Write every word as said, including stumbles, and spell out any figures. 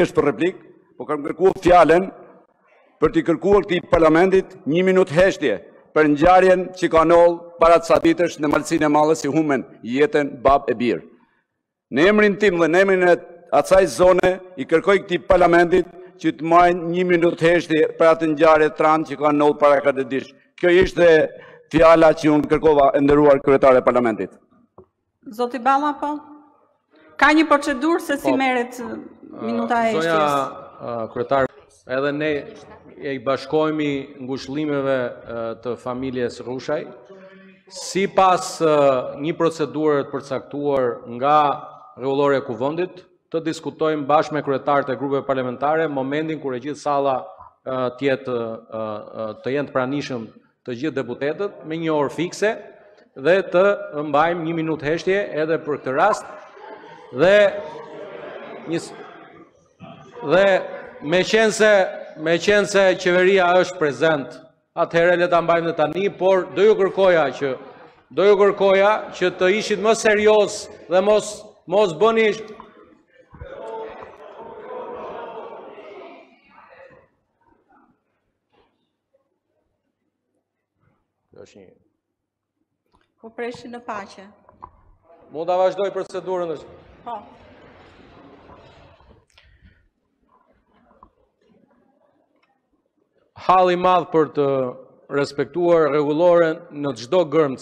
thjesht për replik, po kam kërkuar fjalën për t'i kërkuar këtij parlamentit një minutë heshtje për ngjarjen që ka ndodhur para ca ditësh në Malsinë e Madhe si humen jetën bab e bir. Në emrin tim dhe në emrin e asaj zone i kërkoj këtij parlamentit që të marrë një minutë heshtje për atë ngjarje tran që ka ndodhur para katër ditësh. Kjo ishte fjala që unë kërkova e nderuar kryetare e parlamentit. Zoti Balla, po? Ka një procedurë se si merret minuta e heshtjes. Zonja kryetar, edhe ne e i bashkojmi ngushëllimeve të familjes Rushaj, si pas një procedurë të përcaktuar nga rregullorja e Kuvendit, të diskutojmë bashkë me kryetarët e grupeve parlamentare momentin kur e gjithë salla të jetë të jenë të pranishëm të gjithë deputetët me një orë fikse dhe të mbajmë një minutë heshtje edhe për këtë rast dhe një dhe me qenë se me qenë se qeveria është prezent, atëherë le ta mbajmë dhe tani, por do ju kërkoja që do ju kërkoja që të ishit më serioz dhe mos mos bëni është një. Po preshi në paqe. Mund ta vazhdoj procedurën. Po. Halli i madh për të respektuar rregulloren në çdo gërm